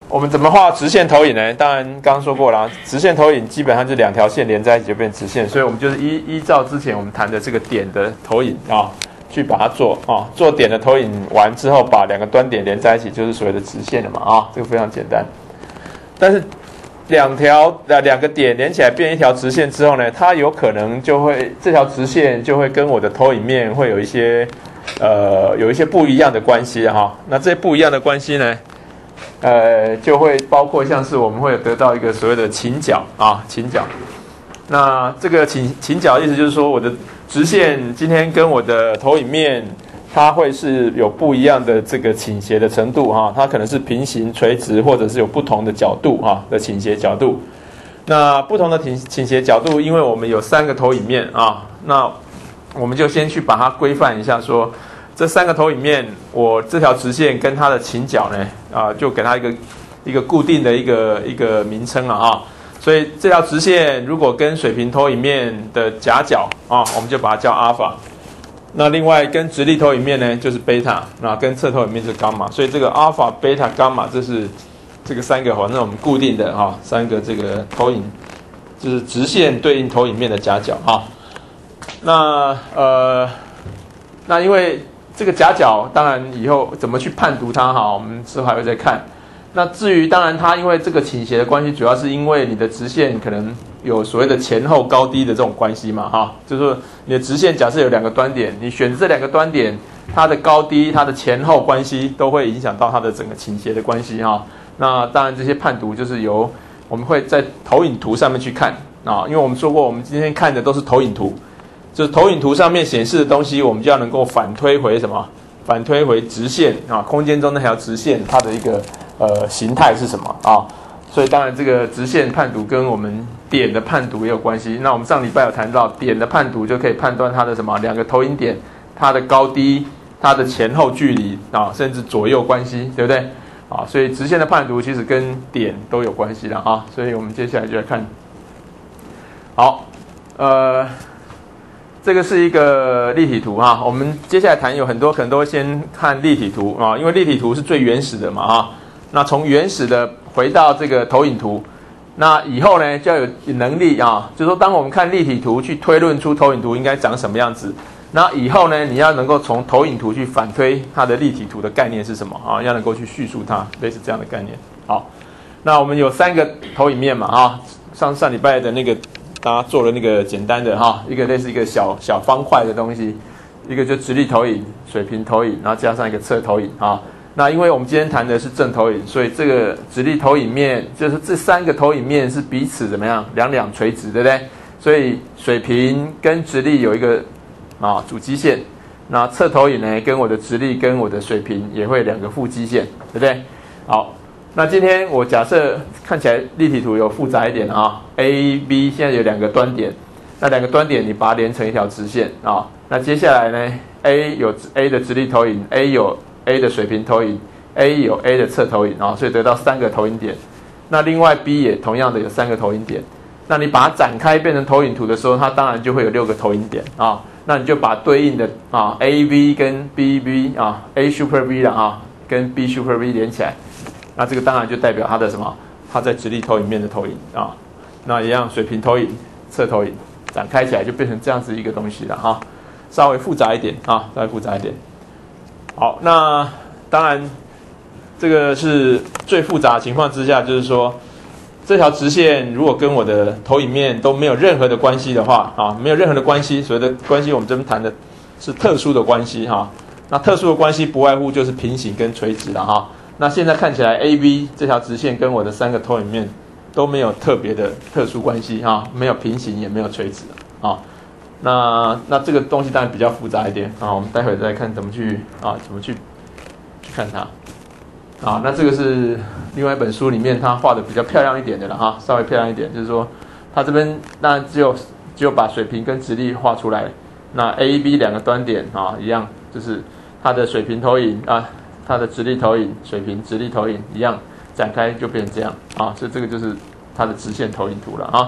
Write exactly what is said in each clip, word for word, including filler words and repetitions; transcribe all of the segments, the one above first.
我们怎么画直线投影呢？当然刚刚说过了，直线投影基本上就两条线连在一起就变直线，所以我们就是依依照之前我们谈的这个点的投影啊，去把它做啊，做点的投影完之后，把两个端点连在一起，就是所谓的直线了嘛啊，这个非常简单。但是两条呃两个点连起来变一条直线之后呢，它有可能就会这条直线就会跟我的投影面会有一些呃有一些不一样的关系哈、啊。那这些不一样的关系呢？呃，就会包括像是我们会有得到一个所谓的倾角啊，倾角。那这个倾倾角意思就是说，我的直线今天跟我的投影面，它会是有不一样的这个倾斜的程度哈、啊，它可能是平行、垂直，或者是有不同的角度哈、啊、的倾斜角度。那不同的倾倾斜角度，因为我们有三个投影面啊，那我们就先去把它规范一下说。这三个投影面，我这条直线跟它的倾角呢，啊，就给它一个一个固定的一个一个名称了啊。所以这条直线如果跟水平投影面的夹角啊，我们就把它叫阿尔法。那另外跟直立投影面呢，就是贝塔，那跟侧投影面是伽马。所以这个阿尔法、贝塔、伽马，这是这个三个反正我们固定的哈，三个这个投影，就是直线对应投影面的夹角啊。那呃，那因为这个夹角，当然以后怎么去判读它哈，我们之后还会再看。那至于当然它因为这个倾斜的关系，主要是因为你的直线可能有所谓的前后高低的这种关系嘛哈，就是说你的直线假设有两个端点，你选这两个端点，它的高低、它的前后关系都会影响到它的整个倾斜的关系哈。那当然这些判读就是由我们会在投影图上面去看啊，因为我们说过，我们今天看的都是投影图。就是投影图上面显示的东西，我们就要能够反推回什么？反推回直线啊，空间中那条直线它的一个呃形态是什么啊？所以当然这个直线判读跟我们点的判读也有关系。那我们上礼拜有谈到点的判读就可以判断它的什么？两个投影点它的高低、它的前后距离啊，甚至左右关系，对不对？啊，所以直线的判读其实跟点都有关系的啊。所以我们接下来就来看，好，呃。这个是一个立体图哈，我们接下来谈有很多可能都会先看立体图啊，因为立体图是最原始的嘛哈。那从原始的回到这个投影图，那以后呢就要有能力啊，就是说当我们看立体图去推论出投影图应该长什么样子，那以后呢你要能够从投影图去反推它的立体图的概念是什么啊，要能够去叙述它，类似这样的概念。好，那我们有三个投影面嘛啊，上上礼拜的那个。大家做了那个简单的哈，一个类似一个小小方块的东西，一个就直立投影、水平投影，然后加上一个侧投影啊。那因为我们今天谈的是正投影，所以这个直立投影面就是这三个投影面是彼此怎么样两两垂直，对不对？所以水平跟直立有一个啊主基线，那侧投影呢跟我的直立跟我的水平也会有两个副基线，对不对？好。那今天我假设看起来立体图有复杂一点啊 ，A、B 现在有两个端点，那两个端点你把它连成一条直线啊。那接下来呢 ，A 有 A 的直立投影 ，A 有 A 的水平投影 ，A 有 A 的侧投影啊，所以得到三个投影点。那另外 B 也同样的有三个投影点。那你把它展开变成投影图的时候，它当然就会有六个投影点啊。那你就把对应的啊 A V 跟 B V 啊 A Super V 了啊，跟 B Super V 连起来。那这个当然就代表它的什么？它在直立投影面的投影啊。那一样水平投影、侧投影展开起来就变成这样子一个东西了哈。稍微复杂一点啊，稍微复杂一点。好，那当然这个是最复杂的情况之下，就是说这条直线如果跟我的投影面都没有任何的关系的话啊，没有任何的关系，所谓的关系我们这边谈的是特殊的关系哈。那特殊的关系不外乎就是平行跟垂直了哈。那现在看起来 A B 这条直线跟我的三个投影面都没有特别的特殊关系啊，没有平行也没有垂直啊。那那这个东西当然比较复杂一点啊，我们待会再看怎么去啊怎么去去看它。啊，那这个是另外一本书里面他画的比较漂亮一点的了哈，稍微漂亮一点，就是说他这边当然只有只有把水平跟直立画出来，那 A、B 两个端点啊一样，就是它的水平投影啊。它的直立投影、水平直立投影一样展开就变成这样啊，所以这个就是它的直线投影图了啊。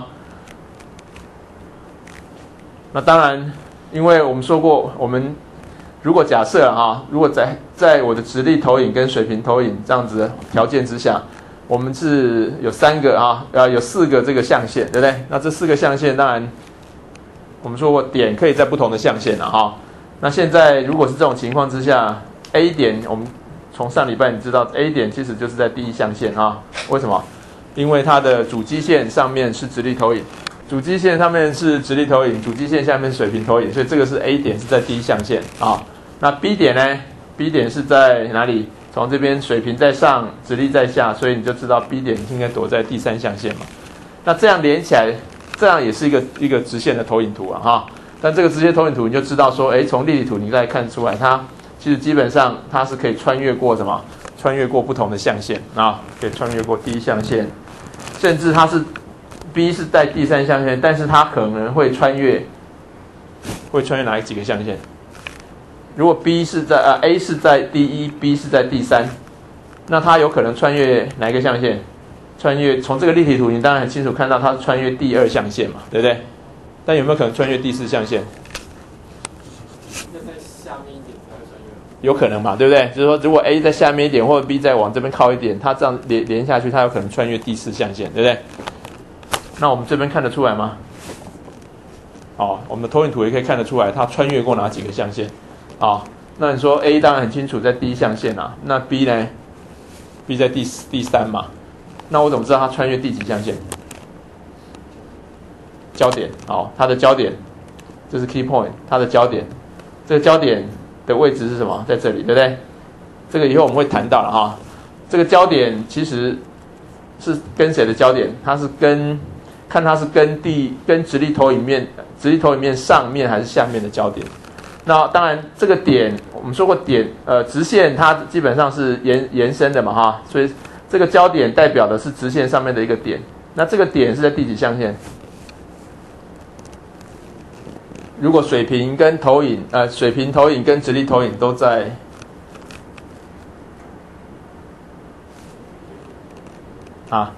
那当然，因为我们说过，我们如果假设啊，如果在在我的直立投影跟水平投影这样子的条件之下， 我们是有三个啊，呃，有四个这个象限，对不对？那这四个象限，当然我们说过点可以在不同的象限了哈。那现在如果是这种情况之下 ，A 点我们从上礼拜你知道 A 点其实就是在第一象限啊。为什么？因为它的主基线上面是直立投影，主基线上面是直立投影，主基线下面是水平投影，所以这个是 A 点是在第一象限啊。那 B 点呢 ？B 点是在哪里？从这边水平在上，直立在下，所以你就知道 B 点应该躲在第三象限嘛。那这样连起来，这样也是一个一个直线的投影图啊哈。但这个直线投影图你就知道说，哎，从立体图你再看出来，它其实基本上它是可以穿越过什么？穿越过不同的象限啊，可以穿越过第一象限，甚至它是 B 是在第三象限，但是它可能会穿越，会穿越哪几个象限？如果 B 是在呃 A 是在第一 ，B 是在第三，那它有可能穿越哪一个象限？穿越从这个立体图，你当然很清楚看到它是穿越第二象限嘛，对不对？但有没有可能穿越第四象限？ 要在下面一点才会穿越。 有可能嘛，对不对？就是说，如果 A 在下面一点，或者 B 再往这边靠一点，它这样连连下去，它有可能穿越第四象限，对不对？那我们这边看得出来吗？好，我们的投影图也可以看得出来，它穿越过哪几个象限？啊，那你说 A 当然很清楚在第一象限啊，那 B 呢 ？B 在第第三嘛，那我怎么知道它穿越第几象限？焦点，好，它的焦点，这是 key point， 它的焦点，这个焦点的位置是什么？在这里，对不对？这个以后我们会谈到了哈。这个焦点其实是跟谁的焦点？它是跟看它是跟第跟直立投影面，直立投影面上面还是下面的焦点？那当然，这个点我们说过点，呃，直线它基本上是延延伸的嘛，哈，所以这个焦点代表的是直线上面的一个点。那这个点是在第几象限？如果水平跟投影，呃，水平投影跟直立投影都在啊，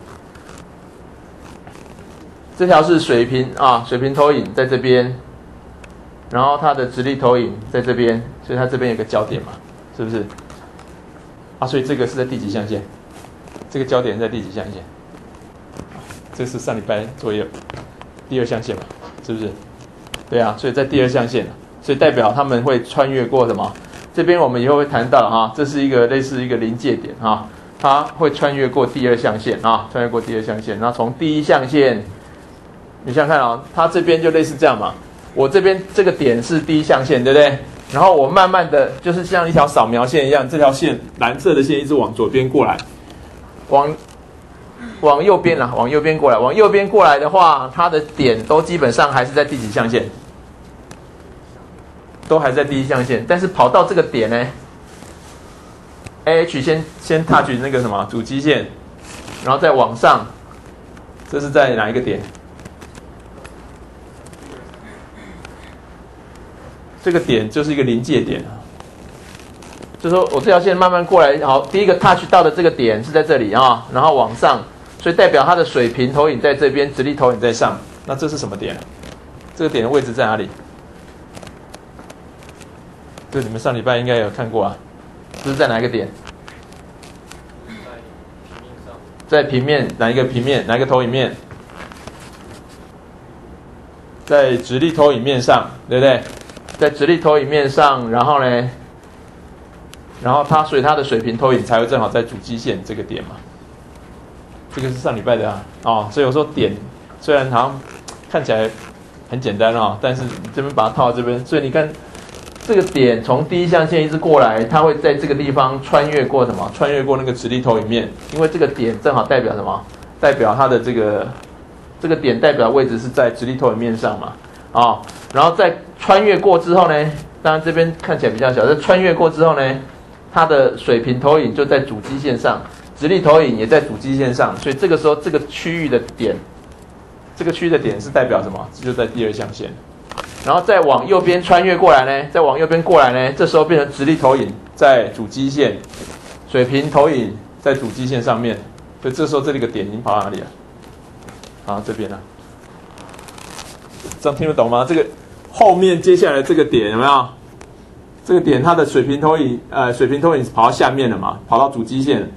这条是水平啊，水平投影在这边。然后它的直立投影在这边，所以它这边有个焦点嘛，是不是？啊，所以这个是在第几象限？这个焦点在第几象限？这是上礼拜作业第二象限嘛，是不是？对啊，所以在第二象限，所以代表他们会穿越过什么？这边我们以后会谈到哈，这是一个类似一个临界点哈，它会穿越过第二象限啊，穿越过第二象限，然后从第一象限，你想想看啊，它这边就类似这样嘛。我这边这个点是第一象限，对不对？然后我慢慢的就是像一条扫描线一样，这条线蓝色的线一直往左边过来，往往右边啦，往右边过来，往右边过来的话，它的点都基本上还是在第几象限？都还在第一象限，但是跑到这个点呢 ，A H 先先 touch 那个什么主基线，然后再往上，这是在哪一个点？这个点就是一个临界点，就是说我这条线慢慢过来，好，第一个 touch 到的这个点是在这里啊，然后往上，所以代表它的水平投影在这边，直立投影在上。那这是什么点？这个点的位置在哪里？这你们上礼拜应该有看过啊，这是在哪一个点？在平面哪一个平面？哪一个投影面？在直立投影面上，对不对？在直立投影面上，然后呢，然后它所以它的水平投影才会正好在主基线这个点嘛。这个是上礼拜的啊，哦，所以我说点虽然好像看起来很简单啊，但是这边把它套到这边，所以你看这个点从第一象限一直过来，它会在这个地方穿越过什么？穿越过那个直立投影面，因为这个点正好代表什么？代表它的这个这个点代表位置是在直立投影面上嘛，啊、哦，然后在穿越过之后呢，当然这边看起来比较小，在穿越过之后呢，它的水平投影就在主基线上，直立投影也在主基线上，所以这个时候这个区域的点，这个区域的点是代表什么？就在第二象限。然后再往右边穿越过来呢，再往右边过来呢，这时候变成直立投影在主基线，水平投影在主基线上面，所以这时候这里个点已经跑到哪里了？好，这边了。这样听得懂吗？这个后面接下来这个点有没有？这个点它的水平投影，呃，水平投影跑到下面了嘛，跑到主基线，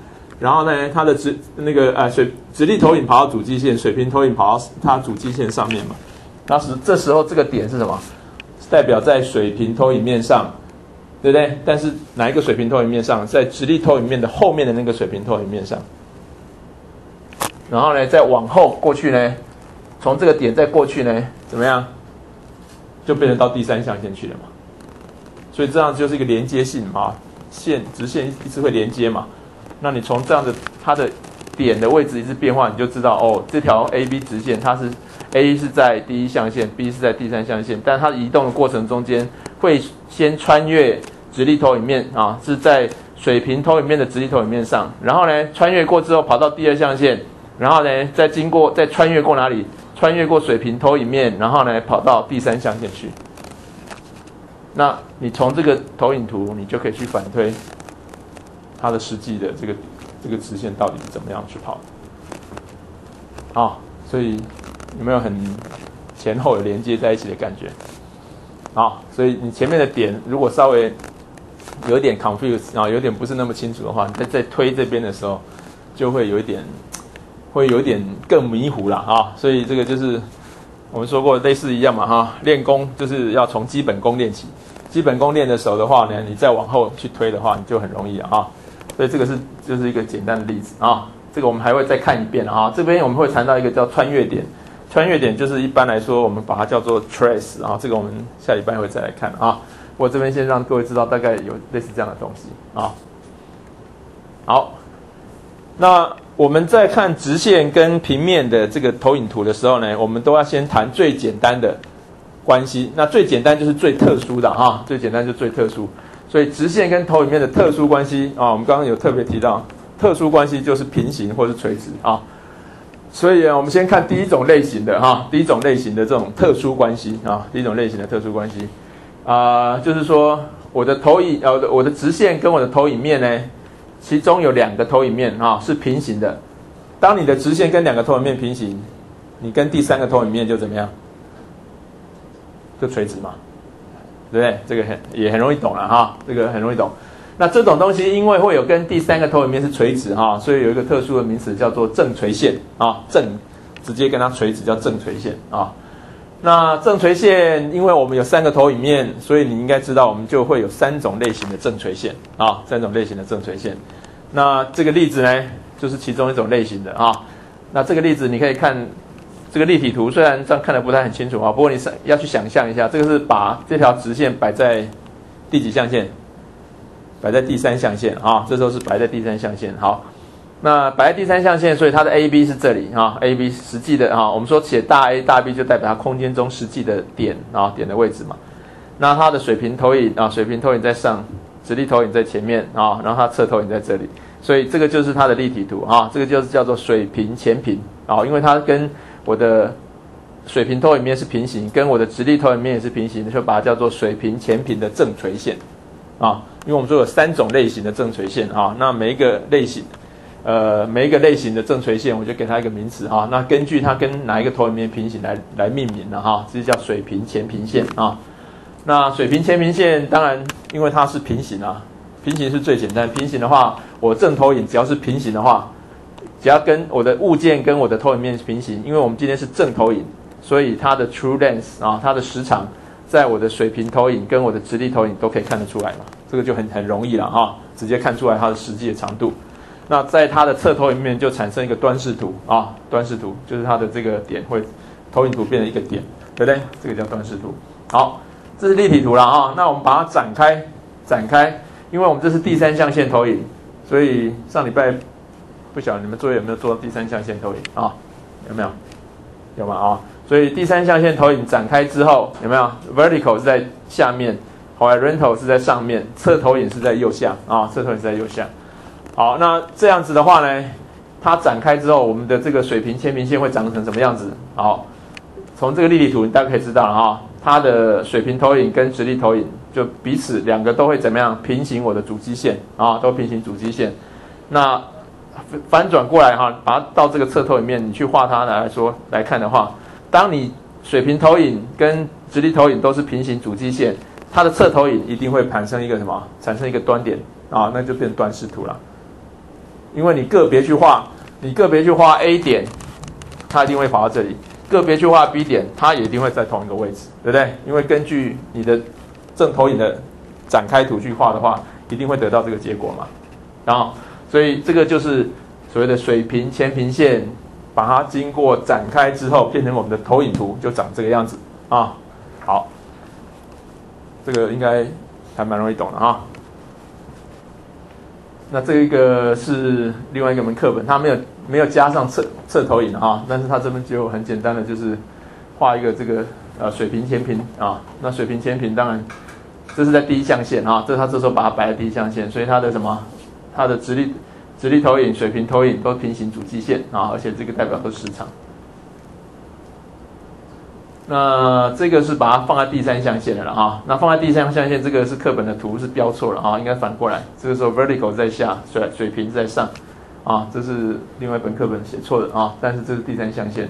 然后呢，它的直那个呃水直立投影跑到主基线，水平投影跑到它主基线上面嘛。当时这时候这个点是什么？代表在水平投影面上，对不对？但是哪一个水平投影面上？在直立投影面的后面的那个水平投影面上。然后呢，再往后过去呢，从这个点再过去呢，怎么样？就变成到第三象限去了嘛。所以这样就是一个连接性嘛，线直线一直会连接嘛。那你从这样的它的点的位置一直变化，你就知道哦，这条 A B 直线它是 A 是在第一象限 ，B 是在第三象限，但它移动的过程中间会先穿越直立投影面啊，是在水平投影面的直立投影面上，然后呢穿越过之后跑到第二象限，然后呢再经过再穿越过哪里？穿越过水平投影面，然后呢跑到第三象限去。那你从这个投影图，你就可以去反推它的实际的这个这个直线到底是怎么样去跑的啊？所以有没有很前后有连接在一起的感觉啊？所以你前面的点如果稍微有点 confuse 啊，有点不是那么清楚的话，你在在推这边的时候就会有一点会有一点更迷糊了啊。所以这个就是我们说过类似一样嘛哈，练功就是要从基本功练起。基本功练的熟的话呢，你再往后去推的话，你就很容易了哈。所以这个是就是一个简单的例子啊。这个我们还会再看一遍啊。这边我们会谈到一个叫穿越点，穿越点就是一般来说我们把它叫做 trace 啊。这个我们下礼拜会再来看啊。我这边先让各位知道大概有类似这样的东西啊。好，那我们在看直线跟平面的这个投影图的时候呢，我们都要先谈最简单的关系。那最简单就是最特殊的啊，最简单就是最特殊。所以直线跟投影面的特殊关系啊，我们刚刚有特别提到，特殊关系就是平行或是垂直啊。所以我们先看第一种类型的哈，第一种类型的这种特殊关系啊，第一种类型的特殊关系啊、呃，就是说我的投影呃我的直线跟我的投影面呢，其中有两个投影面啊是平行的。当你的直线跟两个投影面平行，你跟第三个投影面就怎么样？就垂直嘛，对不对？这个很也很容易懂了哈，这个很容易懂。那这种东西因为会有跟第三个投影面是垂直哈，所以有一个特殊的名词叫做正垂线啊，正直接跟它垂直叫正垂线啊。那正垂线，因为我们有三个投影面，所以你应该知道我们就会有三种类型的正垂线啊，三种类型的正垂线。那这个例子呢，就是其中一种类型的啊。那这个例子你可以看这个立体图，虽然这样看得不太很清楚啊，不过你要去想象一下，这个是把这条直线摆在第几象限？摆在第三象限啊，这时候是摆在第三象限。好，那摆在第三象限，所以它的 A B 是这里啊 ，A B 实际的啊，我们说写大 A 大 B 就代表它空间中实际的点啊，点的位置嘛。那它的水平投影啊，水平投影在上，直立投影在前面啊，然后它侧投影在这里，所以这个就是它的立体图啊，这个就是叫做水平前平啊，因为它跟我的水平投影面是平行，跟我的直立投影面也是平行的，就把它叫做水平前平的正垂线啊。因为我们说有三种类型的正垂线啊，那每一个类型，呃，每一个类型的正垂线，我就给它一个名词啊。那根据它跟哪一个投影面平行来来命名的哈，这就叫水平前平线啊。那水平前平线当然因为它是平行啊，平行是最简单。平行的话，我正投影只要是平行的话，只要跟我的物件跟我的投影面平行，因为我们今天是正投影，所以它的 true length 啊，它的时长，在我的水平投影跟我的直立投影都可以看得出来嘛。这个就很很容易了哈，直接看出来它的实际的长度。那在它的侧投影面就产生一个端视图啊，端视图就是它的这个点会投影图变成一个点，对不对？这个叫端视图。好，这是立体图了啊。那我们把它展开，展开，因为我们这是第三象限投影，所以上礼拜不晓得你们作业有没有做第三象限投影啊？有没有？有吗？啊？所以第三象限投影展开之后，有没有 ？Vertical 是在下面。horizontal 是在上面，侧投影是在右下啊，侧投影是在右下。好，那这样子的话呢，它展开之后，我们的这个水平前平线会长成什么样子？好，从这个立体图你大概可以知道了哈，它的水平投影跟直立投影就彼此两个都会怎么样平行我的主基线啊，都平行主基线。那反转过来哈，把它到这个侧投影面，你去画它来说来看的话，当你水平投影跟直立投影都是平行主基线。它的侧投影一定会产生一个什么？产生一个端点啊，那就变端视图了。 因为你个别去画，你个别去画 A 点，它一定会跑到这里；个别去画 B 点，它也一定会在同一个位置，对不对？因为根据你的正投影的展开图去画的话，一定会得到这个结果嘛。然后，所以这个就是所谓的水平前平线，把它经过展开之后，变成我们的投影图，就长这个样子啊。好，这个应该还蛮容易懂的哈。那这一个是另外一个门课本，它没有没有加上侧侧投影啊，但是它这边就很简单的就是画一个这个呃水平前平啊。那水平前平当然这是在第一象限啊，这是它这时候把它摆在第一象限，所以它的什么它的直立直立投影、水平投影都平行主基线啊，而且这个代表都是时长。那这个是把它放在第三象限的了哈。那放在第三象限，这个是课本的图是标错了啊，应该反过来。这个时候 vertical 在下，水水平在上，啊，这是另外一本课本写错的啊。但是这是第三象限。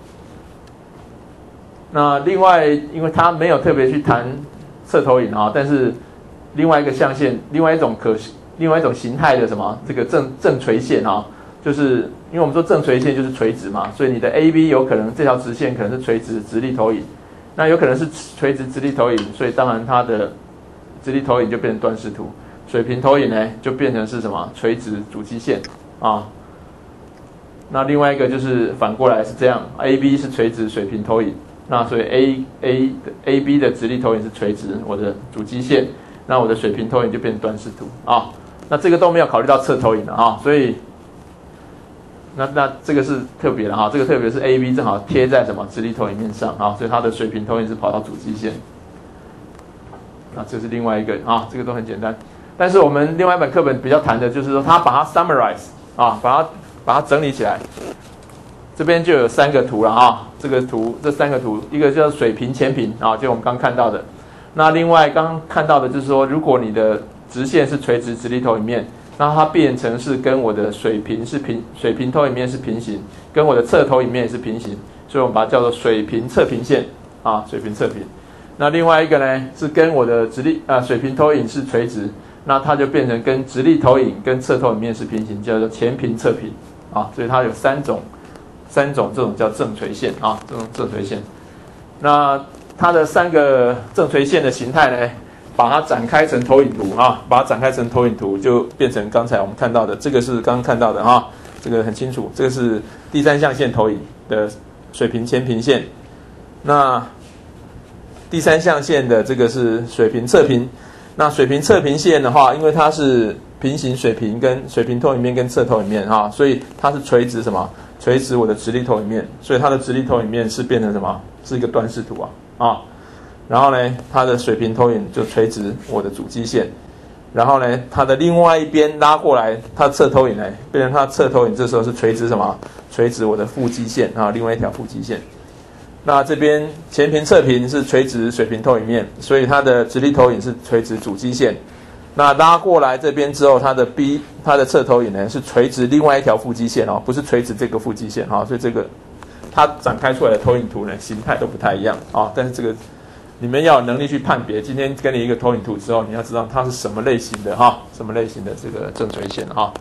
那另外，因为它没有特别去谈侧投影啊，但是另外一个象限，另外一种可另外一种形态的什么这个正正垂线啊。就是因为我们说正垂线就是垂直嘛，所以你的 A B 有可能这条直线可能是垂直直立投影，那有可能是垂直直立投影，所以当然它的直立投影就变成断视图，水平投影呢就变成是什么垂直主基线啊。那另外一个就是反过来是这样 ，A B 是垂直水平投影，那所以 A A A B 的直立投影是垂直我的主基线，那我的水平投影就变成断视图啊。那这个都没有考虑到侧投影的啊，所以。那那这个是特别的哈，这个特别是 A B 正好贴在什么直立投影面上啊，所以它的水平投影是跑到主基线。那这是另外一个啊，这个都很简单。但是我们另外一本课本比较谈的就是说，它把它 summarize 啊，把它把它整理起来。这边就有三个图了啊，这个图这三个图，一个叫水平前平啊，就我们刚看到的。那另外刚刚看到的就是说，如果你的直线是垂直直立投影面。那它变成是跟我的水平是平，水平投影面是平行，跟我的侧投影面是平行，所以我们把它叫做水平侧平线啊，水平侧平。那另外一个呢是跟我的直立啊水平投影是垂直，那它就变成跟直立投影跟侧投影面是平行，叫做前平侧平啊，所以它有三种三种这种叫正垂线啊，这种正垂线。那它的三个正垂线的形态呢？把它展开成投影图啊，把它展开成投影图，就变成刚才我们看到的，这个是刚刚看到的哈，这个很清楚，这个是第三象限投影的水平前平线。那第三象限的这个是水平侧平，那水平侧平线的话，因为它是平行水平跟水平投影面跟侧投影面哈，所以它是垂直什么？垂直我的直立投影面，所以它的直立投影面是变成什么？是一个断视图啊啊。然后呢，它的水平投影就垂直我的主基线，然后呢，它的另外一边拉过来，它侧投影呢，变成它侧投影，这时候是垂直什么？垂直我的副基线啊，另外一条副基线。那这边前平侧平是垂直水平投影面，所以它的直立投影是垂直主基线。那拉过来这边之后，它的 B 它的侧投影呢是垂直另外一条副基线哦，不是垂直这个副基线哈，所以这个它展开出来的投影图呢形态都不太一样啊，但是这个。你们要有能力去判别，今天给你一个投影图之后，你要知道它是什么类型的哈，什么类型的这个正垂线哈。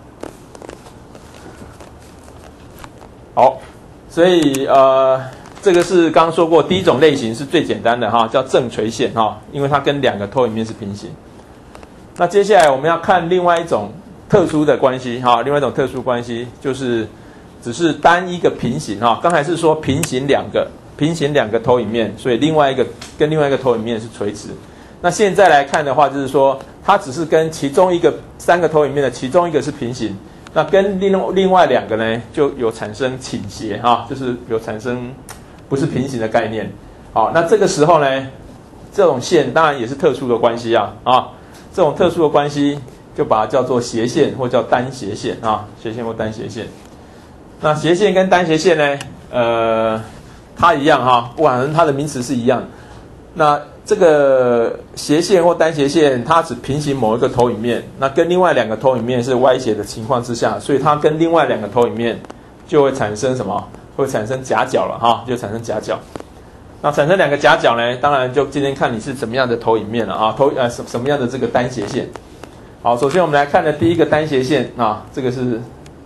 好，所以呃，这个是刚刚说过，第一种类型是最简单的哈，叫正垂线哈，因为它跟两个投影面是平行。那接下来我们要看另外一种特殊的关系哈，另外一种特殊关系就是只是单一个平行哈，刚才是说平行两个。平行两个投影面，所以另外一个跟另外一个投影面是垂直。那现在来看的话，就是说它只是跟其中一个三个投影面的其中一个是平行，那跟另另外两个呢就有产生倾斜啊，就是有产生不是平行的概念。好，那这个时候呢，这种线当然也是特殊的关系啊啊，这种特殊的关系就把它叫做斜线或叫单斜线啊，斜线或单斜线。那斜线跟单斜线呢，呃。它一样哈，不管它的名词是一样。那这个斜线或单斜线，它只平行某一个投影面，那跟另外两个投影面是歪斜的情况之下，所以它跟另外两个投影面就会产生什么？会产生夹角了哈，就产生夹角。那产生两个夹角呢，当然就今天看你是怎么样的投影面了啊，投呃什什么样的这个单斜线。好，首先我们来看的第一个单斜线啊，这个是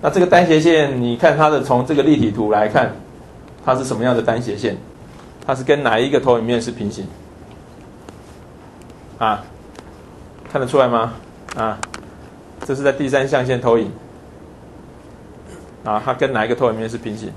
那这个单斜线，你看它的从这个立体图来看，它是什么样的单斜线？它是跟哪一个投影面是平行？啊，看得出来吗？啊，这是在第三象限投影。啊，它跟哪一个投影面是平行？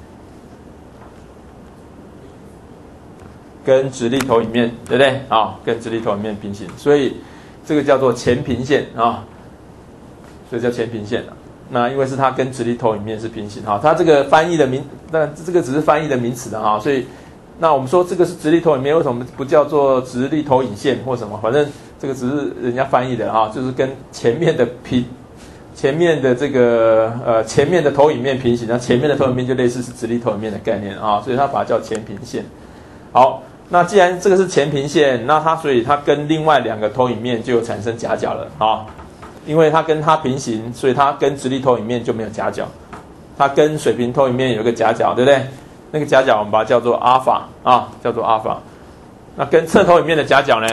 跟直立投影面，对不对？啊，跟直立投影面平行，所以这个叫做前平线啊，所以叫前平线。那因为是它跟直立投影面是平行哈，它这个翻译的名，那这个只是翻译的名词的哈，所以那我们说这个是直立投影面，为什么不叫做直立投影线或什么？反正这个只是人家翻译的哈，就是跟前面的平。前面的这个呃前面的投影面平行，那前面的投影面就类似是直立投影面的概念啊，所以它把它叫前平线。好，那既然这个是前平线，那它所以它跟另外两个投影面就有产生夹角了啊，因为它跟它平行，所以它跟直立投影面就没有夹角，它跟水平投影面有一个夹角，对不对？那个夹角我们把它叫做阿法啊，叫做阿法。那跟侧投影面的夹角呢？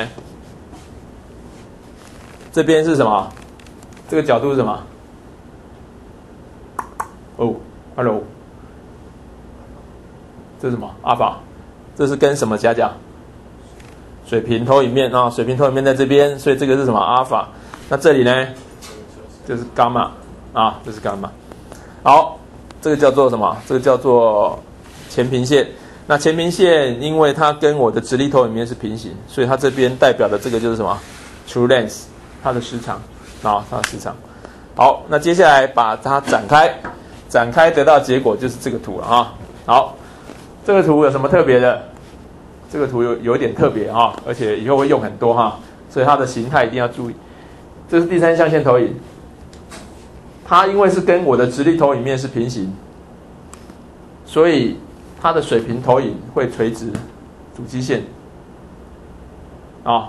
这边是什么？这个角度是什么？哦 ，hello， 这是什么？阿法，这是跟什么夹角？水平投影面啊，水平投影面在这边，所以这个是什么？阿法。那这里呢？这是伽马啊，这是伽马。好，这个叫做什么？这个叫做前平线。那前平线，因为它跟我的直立投影面是平行，所以它这边代表的这个就是什么 ？true length， 它的时长啊，它的时长。好，那接下来把它展开。展开得到结果就是这个图了啊。好，这个图有什么特别的？这个图有有点特别啊，而且以后会用很多哈，所以它的形态一定要注意。这是第三象限投影，它因为是跟我的直立投影面是平行，所以它的水平投影会垂直主基线啊。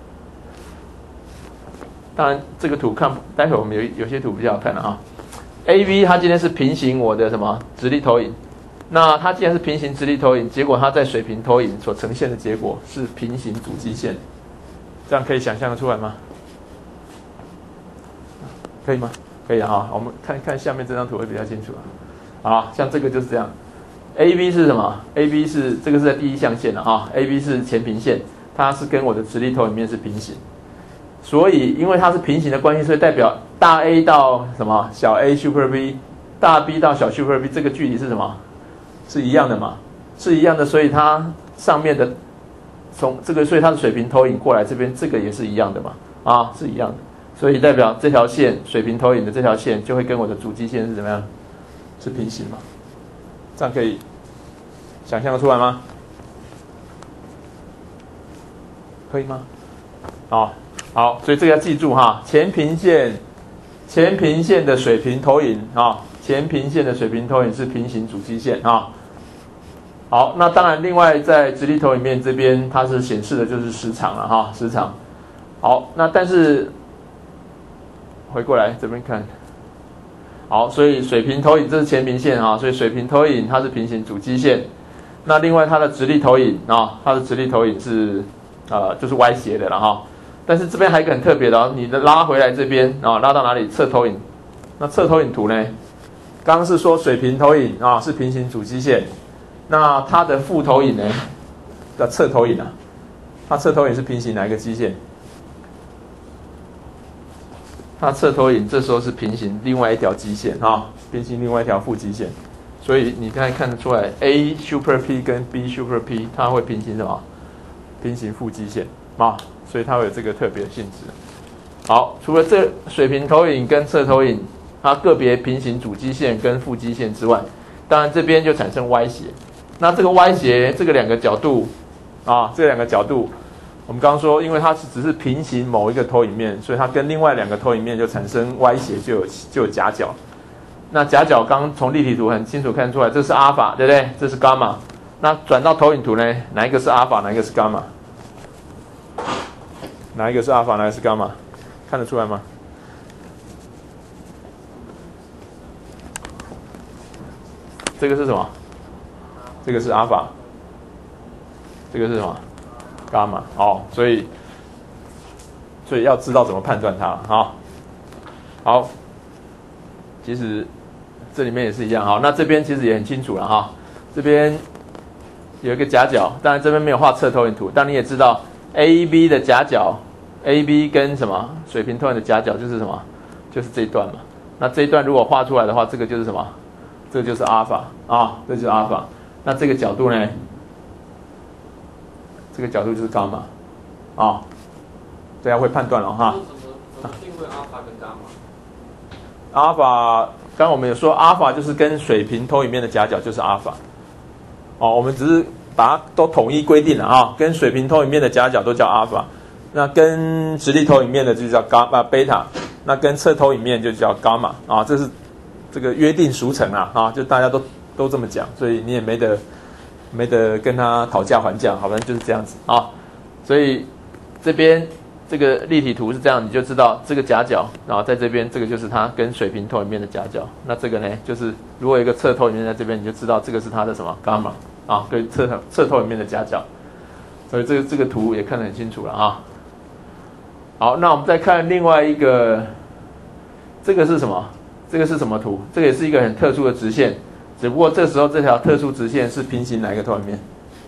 当然，这个图看，待会我们有有些图比较好看的啊。A V 它今天是平行我的什么直立投影，那它既然是平行直立投影，结果它在水平投影所呈现的结果是平行主基线，这样可以想象得出来吗？可以吗？可以啊，我们看看下面这张图会比较清楚啊。啊，像这个就是这样 ，A V 是什么 ？A V 是这个是在第一象限的啊 ，A V 是前平线，它是跟我的直立投影面是平行。所以，因为它是平行的关系，所以代表大 A 到什么小 A super B， 大 B 到小 super B 这个距离是什么？是一样的嘛？是一样的，所以它上面的从这个，所以它的水平投影过来这边，这个也是一样的嘛？啊，是一样的。所以代表这条线水平投影的这条线就会跟我的主基线是怎么样？是平行嘛？这样可以想象得出来吗？可以吗？啊。好，所以这个要记住哈，前平线，前平线的水平投影啊，前平线的水平投影是平行主基线啊。好，那当然，另外在直立投影面这边，它是显示的就是时长了哈，时长。好，那但是回过来这边看，好，所以水平投影这是前平线啊，所以水平投影它是平行主基线。那另外它的直立投影啊，它的直立投影是呃就是歪斜的了哈。但是这边还有一个很特别的哦，你的拉回来这边啊，拉到哪里？侧投影。那侧投影图呢？刚刚是说水平投影啊是平行主基线，那它的负投影呢？的侧投影啊，它侧投影是平行哪一个基线？它侧投影这时候是平行另外一条基线啊，平行另外一条负基线。所以你刚才看得出来 ，A super P 跟 B super P 它会平行什么？平行负基线啊。所以它会有这个特别的性质。好，除了这水平投影跟侧投影，它个别平行主基线跟负基线之外，当然这边就产生歪斜。那这个歪斜，这个两个角度啊，这两个角度，我们刚刚说，因为它是只是平行某一个投影面，所以它跟另外两个投影面就产生歪斜，就有就有夹角。那夹角刚刚从立体图很清楚看出来，这是阿法，对不对？这是伽马。那转到投影图呢，哪一个是阿法，哪一个是伽马？哪一个是阿法，哪一个是伽马？看得出来吗？这个是什么？这个是阿法，这个是什么？伽马。哦，所以所以要知道怎么判断它啊。好，其实这里面也是一样。好，那这边其实也很清楚了哈，这边有一个夹角，当然这边没有画侧投影图，但你也知道 A B 的夹角 ，A B 跟什么水平投影的夹角就是什么，就是这一段嘛。那这一段如果画出来的话，这个就是什么？这个就是阿尔法啊，这就是阿尔法。那这个角度呢？这个角度就是伽马啊，大家会判断了哈。 怎么定位阿尔法跟伽马？ 阿尔法，刚刚我们有说，阿尔法就是跟水平投影面的夹角就是阿尔法。哦，我们只是把它都统一规定了啊，跟水平投影面的夹角都叫阿尔法，那跟直立投影面的就叫伽马贝塔，那跟侧投影面就叫伽马啊，这是这个约定俗成啊啊，就大家都都这么讲，所以你也没得没得跟他讨价还价，好像就是这样子啊。所以这边这个立体图是这样，你就知道这个夹角，然后在这边这个就是它跟水平投影面的夹角。那这个呢，就是如果有一个侧投影面在这边，你就知道这个是它的什么伽马啊，跟侧侧投影面的夹角。所以这个这个图也看得很清楚了啊。好，那我们再看另外一个，这个是什么？这个是什么图？这个也是一个很特殊的直线，只不过这时候这条特殊直线是平行哪一个投影面？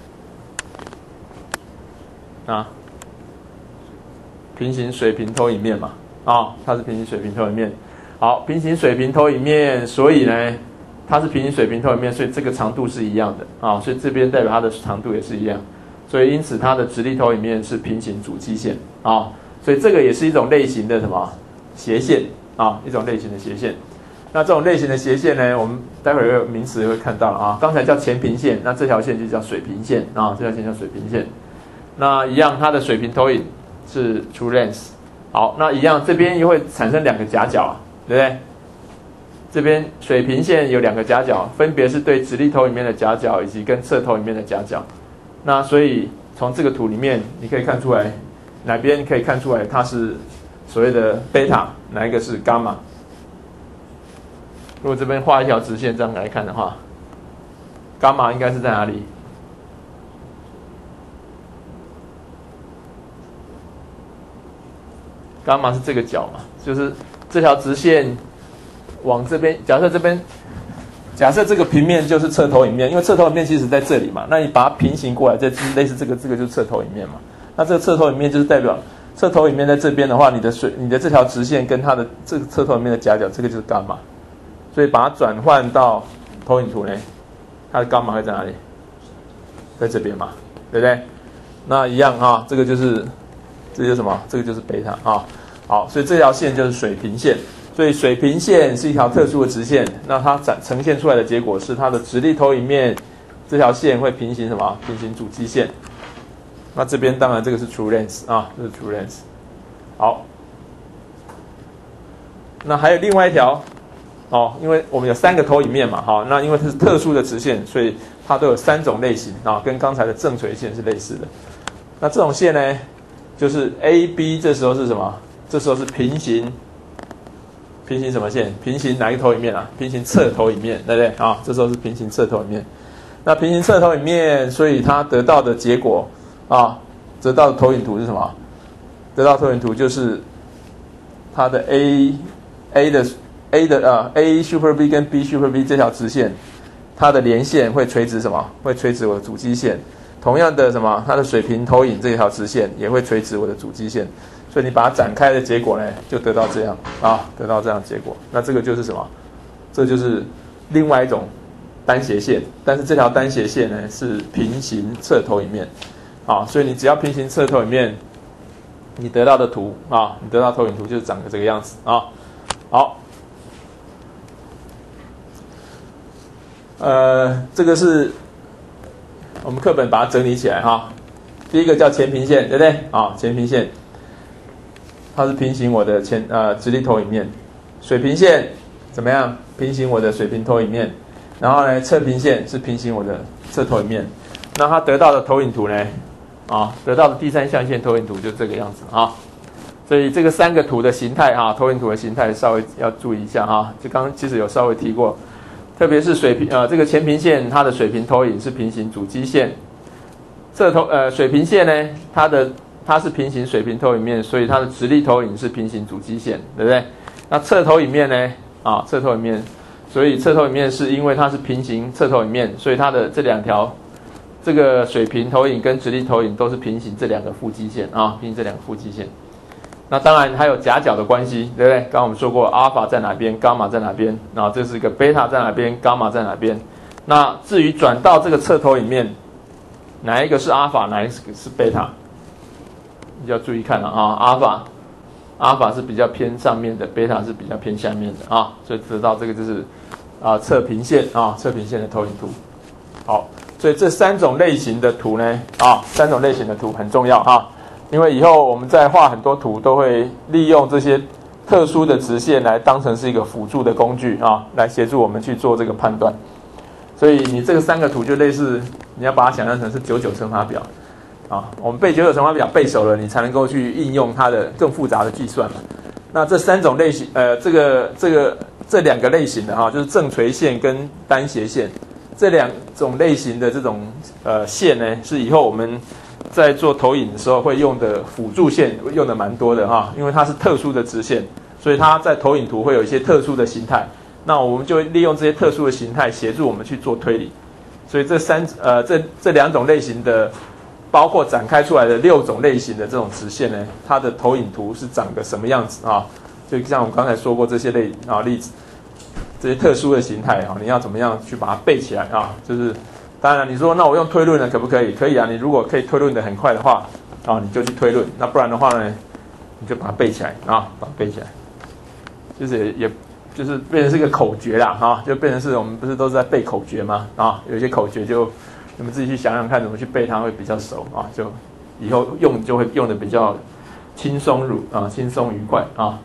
啊，平行水平投影面嘛，啊，它是平行水平投影面。好，平行水平投影面，所以呢，它是平行水平投影面，所以这个长度是一样的啊，所以这边代表它的长度也是一样，所以因此它的直立投影面是平行主基线啊，所以这个也是一种类型的什么斜线啊，一种类型的斜线。那这种类型的斜线呢，我们待会儿有名词会看到了啊。刚才叫前平线，那这条线就叫水平线啊，这条线叫水平线。那一样，它的水平投影是 true length。好，那一样这边又会产生两个夹角啊，对不对？这边水平线有两个夹角，分别是对直立投影面的夹角以及跟侧投影面的夹角。那所以从这个图里面，你可以看出来哪边可以看出来它是所谓的贝塔，哪一个是伽马？如果这边画一条直线这样来看的话，伽马应该是在哪里？伽马是这个角嘛，就是这条直线往这边。假设这边，假设这个平面就是侧投影面，因为侧投影面其实在这里嘛，那你把它平行过来，这类似这个，这个就是侧投影面嘛。那这个侧投影面就是代表侧投影面在这边的话，你的水，你的这条直线跟它的这个侧投影面的夹角，这个就是伽马。所以把它转换到投影图呢，它的伽马会在哪里？在这边嘛，对不对？那一样啊，这个就是，这就是什么？这个就是贝塔啊。好，所以这条线就是水平线。所以水平线是一条特殊的直线，那它展呈现出来的结果是它的直立投影面这条线会平行什么？平行主基线。那这边当然这个是 true length 啊，这是 true length。好，那还有另外一条。哦，因为我们有三个投影面嘛，好，那因为它是特殊的直线，所以它都有三种类型啊，跟刚才的正垂线是类似的。那这种线呢，就是 A B 这时候是什么？这时候是平行，平行什么线？平行哪一个投影面啊？平行侧投影面，对不对啊？这时候是平行侧投影面。那平行侧投影面，所以它得到的结果啊，得到的投影图是什么？得到投影图就是它的 A A 的。A 的啊 A super B 跟 B super B 这条直线，它的连线会垂直什么？会垂直我的主基线。同样的什么？它的水平投影这条直线也会垂直我的主基线。所以你把它展开的结果呢，就得到这样啊，得到这样的结果。那这个就是什么？这就是另外一种单斜线，但是这条单斜线呢是平行侧投影面啊，所以你只要平行侧投影面，你得到的图啊，你得到投影图就是长得这个样子啊。好。呃，这个是我们课本把它整理起来哈。第一个叫前平线，对不对？啊，前平线，它是平行我的前呃直立投影面。水平线怎么样？平行我的水平投影面。然后呢，侧平线是平行我的侧投影面。那它得到的投影图呢？啊，得到的第三象限投影图就这个样子啊。所以这个三个图的形态啊，投影图的形态稍微要注意一下哈。就刚刚其实有稍微提过。特别是水平呃这个前平线，它的水平投影是平行主基线，侧投呃水平线呢，它的它是平行水平投影面，所以它的直立投影是平行主基线，对不对？那侧投影面呢啊侧投影面， 所以侧投影面是因为它是平行侧投影面，所以它的这两条这个水平投影跟直立投影都是平行这两个负基线啊，平行这两个负基线。那当然还有夹角的关系，对不对？刚刚我们说过，阿尔法在哪边，伽马在哪边，然后这是一个贝塔在哪边，伽马在哪边。那至于转到这个侧投影面，哪一个是阿尔法，哪一个是贝塔，你就要注意看了啊。阿尔法，阿尔法是比较偏上面的，贝塔是比较偏下面的啊。所以知道这个就是啊侧平线啊侧平线的投影图。好，所以这三种类型的图呢啊，三种类型的图很重要哈。因为以后我们在画很多图，都会利用这些特殊的直线来当成是一个辅助的工具啊，来协助我们去做这个判断。所以你这个三个图就类似，你要把它想象成是九九乘法表啊。我们背九九乘法表背熟了，你才能够去应用它的更复杂的计算嘛。那这三种类型，呃，这个这个这两个类型的哈、啊，就是正垂线跟单斜线这两种类型的这种呃线呢，是以后我们在做投影的时候会用的辅助线，用的蛮多的哈，因为它是特殊的直线，所以它在投影图会有一些特殊的形态。那我们就利用这些特殊的形态协助我们去做推理。所以这三呃这这两种类型的，包括展开出来的六种类型的这种直线呢，它的投影图是长个什么样子啊？就像我们刚才说过这些类啊例子，这些特殊的形态啊，你要怎么样去把它背起来啊？就是。当然，你说那我用推论的可不可以？可以啊，你如果可以推论的很快的话，啊，你就去推论。那不然的话呢，你就把它背起来啊，把它背起来，就是也，也就是变成是一个口诀啦，哈、啊，就变成是我们不是都是在背口诀吗？啊，有些口诀就你们自己去想想看怎么去背它会比较熟啊，就以后用就会用的比较轻松如啊，轻松愉快啊。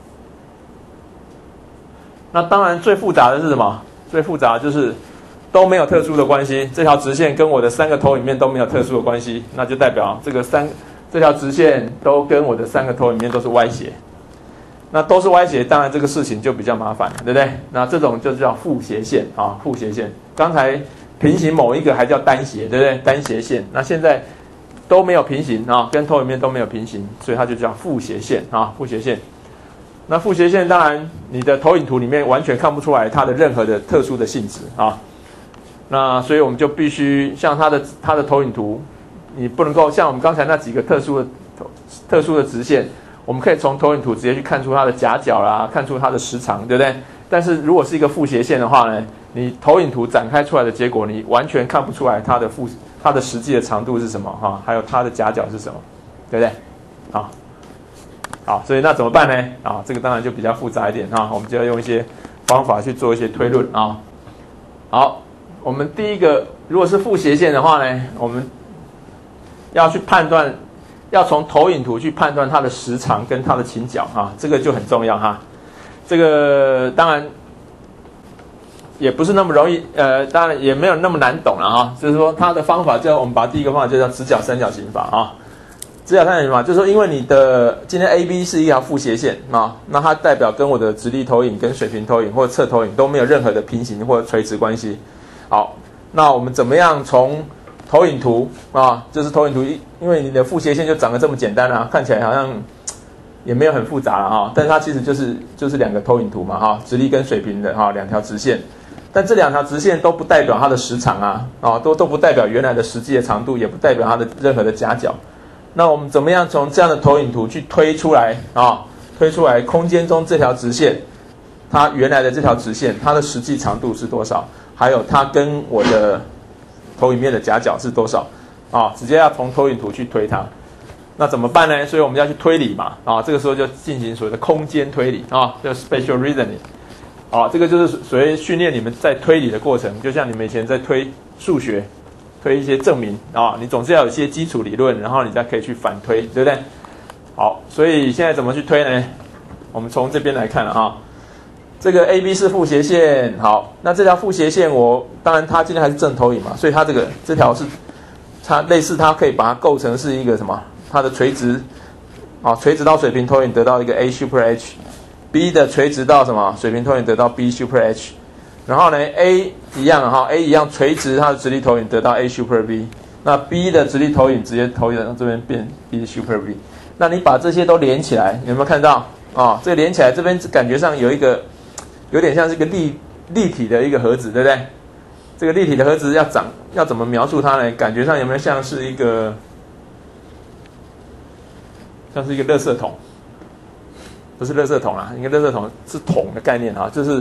那当然最复杂的是什么？最复杂的就是都没有特殊的关系，这条直线跟我的三个投影面都没有特殊的关系，那就代表这个三这条直线都跟我的三个投影面都是歪斜。那都是歪斜，当然这个事情就比较麻烦了，对不对？那这种就叫负斜线啊，负斜线。刚才平行某一个还叫单斜，对不对？单斜线。那现在都没有平行啊，跟投影面都没有平行，所以它就叫负斜线啊，负斜线。那负斜线当然你的投影图里面完全看不出来它的任何的特殊的性质啊。那所以我们就必须像它的它的投影图，你不能够像我们刚才那几个特殊的特殊的直线，我们可以从投影图直接去看出它的夹角啦，看出它的时长，对不对？但是如果是一个负斜线的话呢，你投影图展开出来的结果，你完全看不出来它的负它的实际的长度是什么哈，还有它的夹角是什么，对不对？好，好，所以那怎么办呢？啊，这个当然就比较复杂一点哈，我们就要用一些方法去做一些推论啊。好。我们第一个，如果是负斜线的话呢，我们要去判断，要从投影图去判断它的时长跟它的倾角啊，这个就很重要哈。这个当然也不是那么容易，呃，当然也没有那么难懂了哈。就是说它的方法叫我们把第一个方法就叫直角三角形法啊。直角三角形法就是说，因为你的今天 A B 是一条负斜线啊，那它代表跟我的直立投影、跟水平投影或者侧投影都没有任何的平行或者垂直关系。好，那我们怎么样从投影图啊，就是投影图，因为你的负斜线就长得这么简单啊，看起来好像也没有很复杂了啊，但是它其实就是就是两个投影图嘛哈，直立跟水平的哈两条直线，但这两条直线都不代表它的时长啊，啊都都不代表原来的实际的长度，也不代表它的任何的夹角。那我们怎么样从这样的投影图去推出来啊？推出来空间中这条直线，它原来的这条直线，它的实际长度是多少？还有它跟我的投影面的夹角是多少啊？直接要从投影图去推它，那怎么办呢？所以我们要去推理嘛啊，这个时候就进行所谓的空间推理啊，叫 spatial reasoning。啊，这个就是所谓训练你们在推理的过程，就像你们以前在推数学、推一些证明啊，你总是要有一些基础理论，然后你再可以去反推，对不对？好，所以现在怎么去推呢？我们从这边来看了啊。这个 A B 是负斜线，好，那这条负斜线我当然它今天还是正投影嘛，所以它这个这条是它类似它可以把它构成是一个什么？它的垂直啊，垂直到水平投影得到一个 A super H，B 的垂直到什么？水平投影得到 B super H， 然后呢 A 一样哈 ，A 一样垂直它的直立投影得到 A super B， 那 B 的直立投影直接投影到这边变 B super B， 那你把这些都连起来，有没有看到啊？这个连起来这边感觉上有一个。有点像是一个立立体的一个盒子，对不对？这个立体的盒子要长要怎么描述它呢？感觉上有没有像是一个像是一个垃圾桶？不是垃圾桶啦，应该垃圾桶是桶的概念啊，就是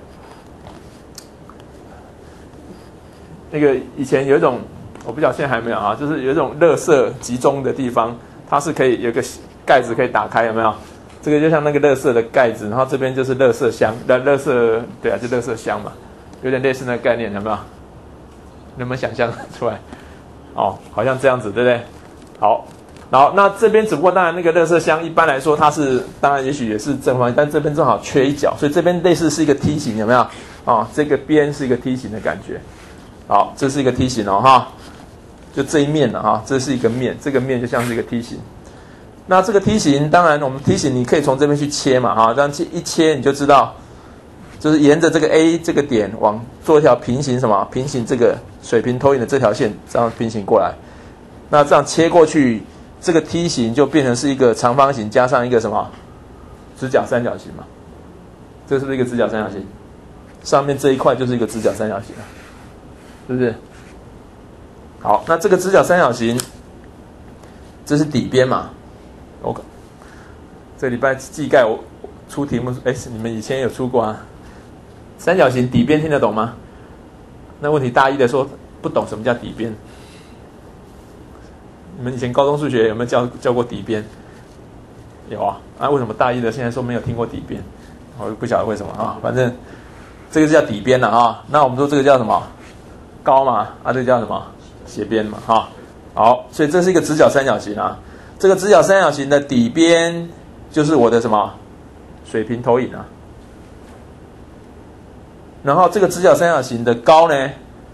那个以前有一种，我不知道现在还没有啊，就是有一种垃圾集中的地方，它是可以有个盖子可以打开，有没有？这个就像那个垃圾的盖子，然后这边就是垃圾箱，垃垃圾对啊，就垃圾箱嘛，有点类似那个概念，有没有？能不能想象出来？哦，好像这样子，对不对？好，然后那这边只不过当然那个垃圾箱一般来说它是，当然也许也是正方形，但这边正好缺一角，所以这边类似是一个梯形，有没有？哦，这个边是一个梯形的感觉。好，这是一个梯形哦，哈，就这一面了哈，这是一个面，这个面就像是一个梯形。那这个梯形，当然我们梯形你可以从这边去切嘛，哈，这样一切你就知道。就是沿着这个 A 这个点往做一条平行什么？平行这个水平投影的这条线，这样平行过来。那这样切过去，这个梯形就变成是一个长方形加上一个什么？直角三角形嘛。这是不是一个直角三角形？上面这一块就是一个直角三角形了，是不是？好，那这个直角三角形，这是底边嘛 ？OK。这礼拜技概我出题目，哎，你们以前有出过啊？三角形底边听得懂吗？那问题大一的说不懂什么叫底边。你们以前高中数学有没有教教过底边？有啊，啊为什么大一的现在说没有听过底边？我不晓得为什么啊，反正这个是叫底边了啊。那我们说这个叫什么？高嘛，啊这个叫什么？斜边嘛，哈。好，所以这是一个直角三角形啊。这个直角三角形的底边就是我的什么？水平投影啊。然后这个直角三角形的高呢，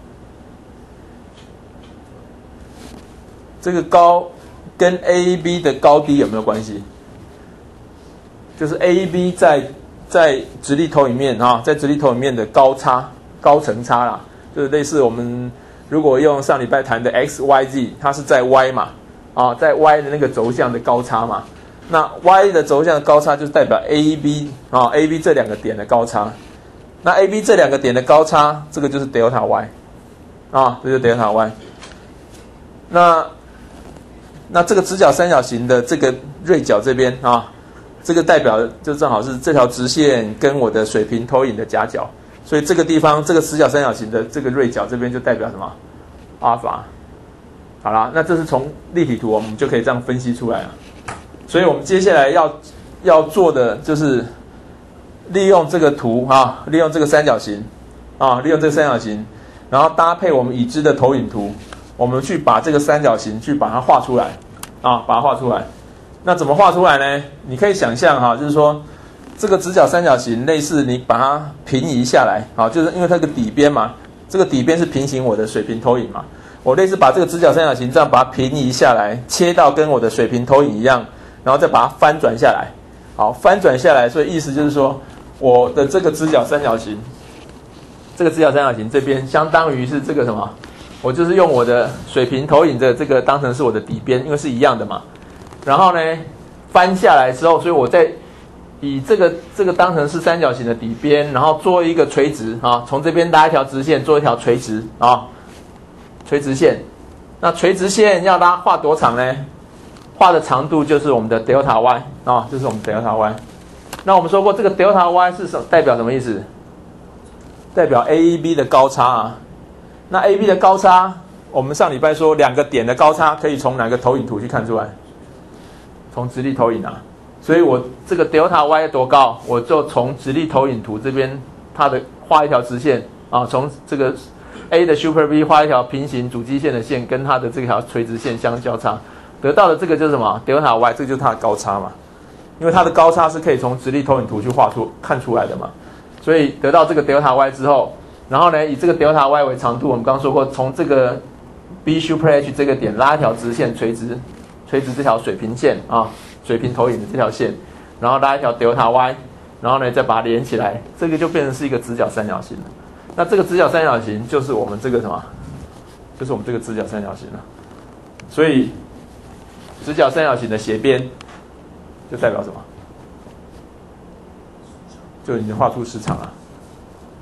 这个高跟 A B 的高低有没有关系？就是 A B 在在直立投影面啊，在直立投影面的高差、高层差啦，就是类似我们如果用上礼拜谈的 X Y Z， 它是在 Y 嘛，啊，在 Y 的那个轴向的高差嘛。那 Y 的轴向的高差就是代表 A B 啊 ，A B 这两个点的高差。那 A B 这两个点的高差，这个就是 delta Y 啊，这就是 delta Y。那那这个直角三角形的这个锐角这边啊，这个代表就正好是这条直线跟我的水平投影的夹角，所以这个地方这个直角三角形的这个锐角这边就代表什么？阿尔法。好啦，那这是从立体图我们就可以这样分析出来了。所以我们接下来要要做的就是利用这个图啊，利用这个三角形啊，利用这个三角形，然后搭配我们已知的投影图，我们去把这个三角形去把它画出来啊，把它画出来。那怎么画出来呢？你可以想象哈，就是说这个直角三角形类似你把它平移下来啊，就是因为它的底边嘛，这个底边是平行我的水平投影嘛，我类似把这个直角三角形这样把它平移下来，切到跟我的水平投影一样，然后再把它翻转下来。好，翻转下来，所以意思就是说，我的这个直角三角形，这个直角三角形这边相当于是这个什么？我就是用我的水平投影的这个当成是我的底边，因为是一样的嘛。然后呢，翻下来之后，所以我再以这个这个当成是三角形的底边，然后做一个垂直啊，从这边拉一条直线，做一条垂直啊，垂直线。那垂直线要拉画多长呢？画的长度就是我们的 delta y 啊，就是我们 delta y。那我们说过，这个 delta y 是什么？代表什么意思？代表 A B 的高差啊。那 A B 的高差，我们上礼拜说两个点的高差可以从哪个投影图去看出来？从直立投影啊。所以我这个 delta y 多高，我就从直立投影图这边它的画一条直线啊，从这个 A 的 super V 画一条平行主基线的线，跟它的这条垂直线相交叉，得到的这个就是什么 delta y， 这个就是它的高差嘛。因为它的高差是可以从直立投影图去画出看出来的嘛，所以得到这个 delta y 之后，然后呢以这个 delta y 为长度，我们刚刚说过，从这个 B super H 这个点拉一条直线垂直，垂直这条水平线啊，水平投影的这条线，然后拉一条 delta y， 然后呢再把它连起来，这个就变成是一个直角三角形了。那这个直角三角形就是我们这个什么？就是我们这个直角三角形了。所以直角三角形的斜边就代表什么？就已经画出时长了。